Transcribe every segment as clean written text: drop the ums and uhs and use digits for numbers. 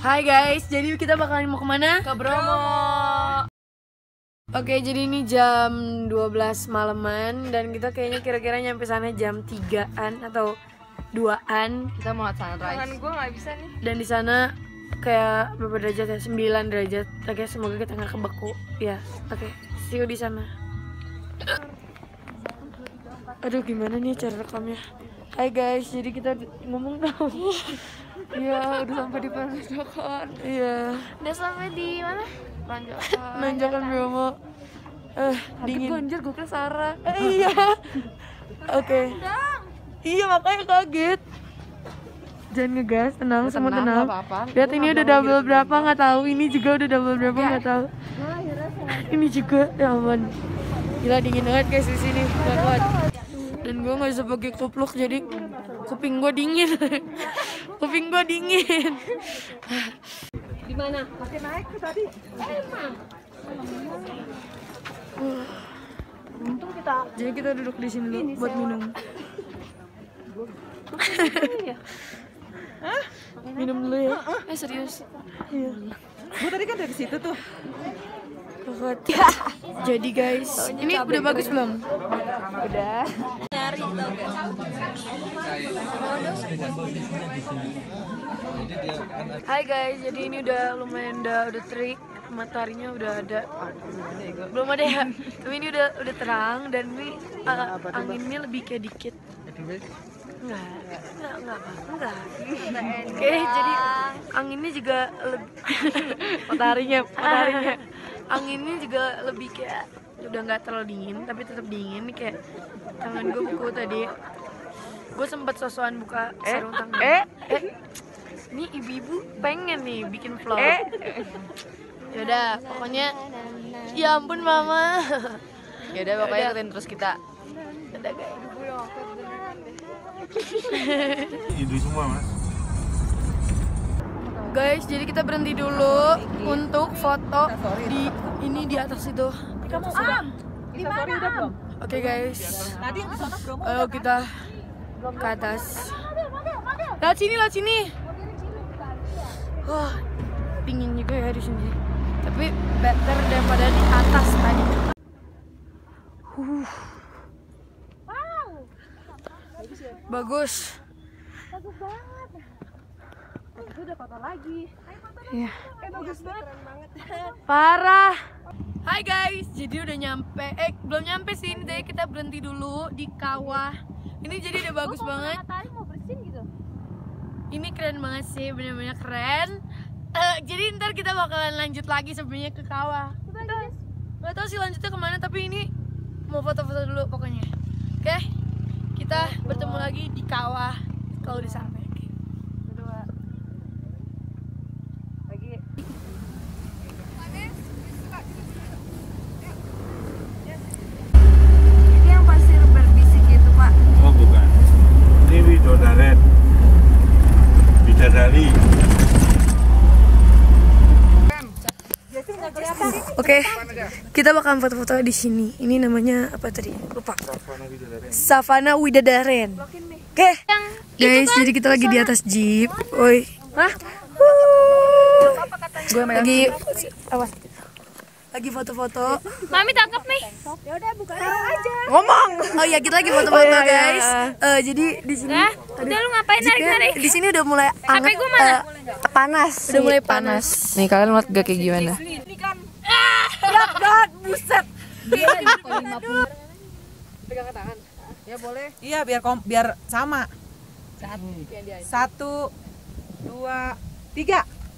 Hai guys, jadi kita bakalan mau kemana? Ke Bromo. Oke, jadi ini jam 12 malaman dan kita kayaknya kira-kira nyampe sana jam 3-an atau 2-an. Kita mau lihat sunrise. Tangan gue nggak bisa nih. Dan di sana kayak berapa derajat ya? 9 derajat. Oke, semoga kita nggak kebeku. Ya, oke. See you di sana. Aduh, gimana nih cara rekamnya? Hai guys, jadi kita ngomong dong. Iya, udah sampai di Pananjakan. Iya. Udah sampai di mana? Nanjakan Bromo. Dingin. Anjir, gue kira Sarah. Iya. Oke. Iya, makanya kaget. Jangan ngegas, tenang, semua tenang. Lihat ini udah double berapa nggak tahu. Ini juga udah double berapa nggak tahu. Ini juga, ya ampun. Gila dingin banget guys di sini. Nggak kuat. Dan gue nggak bisa pakai kupluk jadi kuping gue dingin. Kuping gue dingin. Di mana? Pakai naik ke tadi. Untung kita. Jadi kita duduk di sini dulu buat minum. Minum dulu ya. Serius. Iya. Gue tadi kan dari situ tuh. Ya. Jadi guys, ini udah bagus belum? Udah. Hai guys, jadi ini udah lumayan udah terik, mataharinya udah ada. Belum ada ya, tapi ini udah terang dan ini anginnya lebih kayak dikit. Enggak. Oke, jadi anginnya juga lebih mataharinya. Anginnya juga lebih kayak udah nggak terlalu dingin, tapi tetap dingin. Kayak tangan gue beku tadi. Gue sempet sosokan buka sarung tangan. Ini ibu-ibu pengen nih bikin vlog. Yaudah, pokoknya ya ampun mama. Yaudah pokoknya ikutin terus kita. Udah guys. Itu semua mas. Guys, jadi kita berhenti dulu untuk foto di atas itu. Di mana? Oke guys. Tadi yang di sana Bromo. Ayo kita ke atas. Lihat sini. Wah, dingin juga ya di sini. Tapi better daripada di atas tadi. Bagus. Bagus banget. Itu udah foto lagi. Iya. Bagus banget. Parah. Hai guys, jadi udah nyampe. Belum nyampe sih, ini tadi kita berhenti dulu di kawah. Ini jadi udah bagus banget. Matahari mau bersin gitu. Ini keren banget sih, bener-bener keren. Jadi ntar kita bakalan lanjut lagi sebenarnya ke kawah. Gak tau sih lanjutnya kemana, tapi ini mau foto-foto dulu pokoknya. Oke, kita bertemu lagi di kawah kalau udah sampai. Berdua. Lagi. Ini yang pasir berbisik itu Pak. Oh bukan. Ini Widodaren. Bidadari. Oke, kita bakalan foto-foto di sini. Ini namanya apa tadi? Lupa. Savana Widadaren. Oke, guys, jadi kita lagi di atas jeep. Oi, gue lagi awas. Lagi foto-foto. Mami tangkap nih. Ya udah buka aja. Ngomong. Oh ya, kita lagi foto-foto guys. Jadi di sini. Udah lu ngapain narik-narik? Di sini udah mulai HP gue mana? Panas. Udah mulai panas. Nih kalian lihat gak kayak gimana? God, buset. Pegang ke tangan. Ya boleh. Iya biar sama. 1, 2, 3.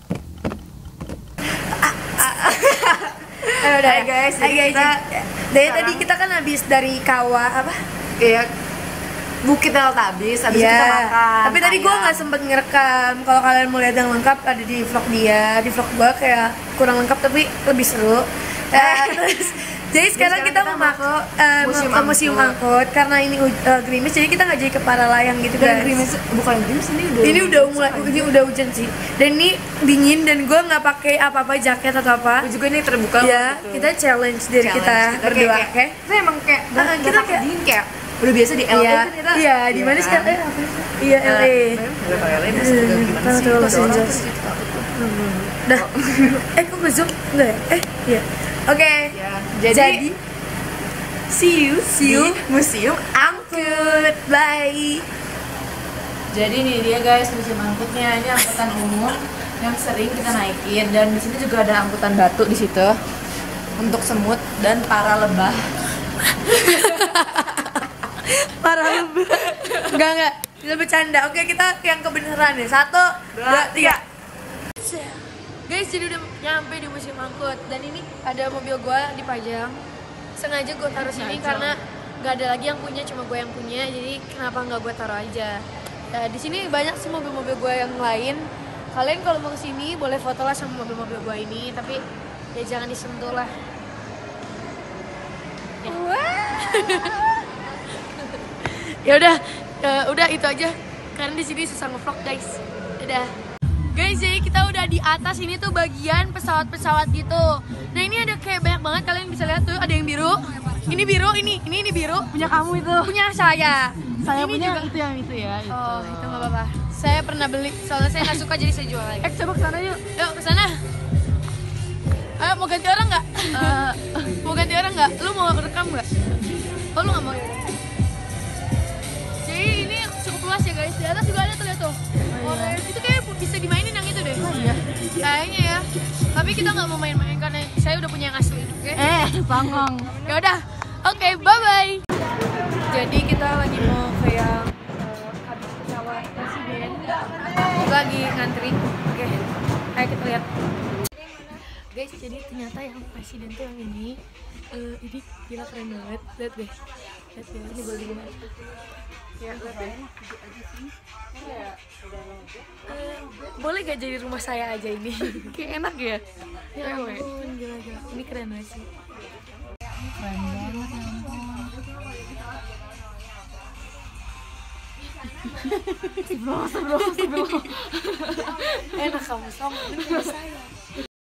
Hai guys, dari tadi kita kan habis dari kawah apa? Iya. Bukit Tabis, habis kita makan. Tapi tadi gue nggak sempet ngerekam. Kalau kalian mau lihat yang lengkap ada di vlog dia. Di vlog gue kayak kurang lengkap tapi lebih seru. Terus, jadi sekarang kita mau ke museum angkut karena ini gerimis. Jadi kita nggak jadi ke para layang gitu guys. Bukan gerimis ini udah hujan sih. Dan ini dingin dan gue nggak pakai apa-apa jaket atau apa. juga ini terbuka. Ya, kita challenge diri kita berdua, oke? Itu emang kayak kita kayak dingin kayak udah biasa di LA kan kita. Iya, di mana sih LA? Iya, LA. LA masih gimana sih? Dah. Kok nge-zoom? Enggak ya? Iya. Oke. Ya, Jadi see you di museum angkut. Bye. Jadi nih dia guys, museum angkutnya. Ini angkutan umum yang sering kita naikin, dan di sini juga ada angkutan batu di situ untuk semut dan para lebah. Parah lebih. Enggak. Kita bercanda. Oke, kita yang kebenaran nih. 1, 2, 3. Guys, jadi udah nyampe di museum angkut dan ini ada mobil gua dipajang. Sengaja gua taruh sini karena nggak ada lagi yang punya, cuma gua yang punya. Jadi kenapa nggak gua taruh aja? Ya, di sini banyak sih mobil-mobil gua yang lain. Kalian kalau mau kesini boleh foto lah sama mobil-mobil gua ini, tapi ya jangan disentuh lah. Ya udah itu aja karena di sini susah ngevlog guys. Udah guys, jadi kita udah di atas ini tuh bagian pesawat-pesawat gitu. Nah ini ada kayak banyak banget, kalian bisa lihat tuh ada yang biru. Ini biru, ini biru. Punya kamu itu? Punya saya. Saya ini punya juga. Itu yang itu ya. Itu. Oh itu nggak apa-apa. Saya pernah beli, soalnya saya nggak suka jadi saya jual lagi. Coba kesana yuk. Yuk kesana. Ayo mau ganti orang nggak? Mau ganti orang nggak? Lu mau rekam nggak? Oh lu nggak mau? Jadi ini cukup luas ya guys. Di atas juga ada tuh lihat tuh. Oh, iya. Itu kayak bisa dimainin yang itu deh. Oh, iya. Kayaknya ya. Tapi kita nggak mau main-main karena saya udah punya yang asli. Oke? Bangong. Ya udah. Oke, bye bye. Jadi kita lagi mau ke yang habis pesawat presiden. Kita lagi ngantri. Oke. Ayo kita lihat. Guys, jadi ternyata yang presiden tuh yang ini gila keren banget. Lihat deh. Lihat deh. Ini boleh dilihat. Ya, boleh gak jadi rumah saya aja ini? Kayak enak ya? Ya ampun, gila. Ini keren banget sih. Keren banget ya ampun. Sebelum. Enak kamu, sama ini rumah saya.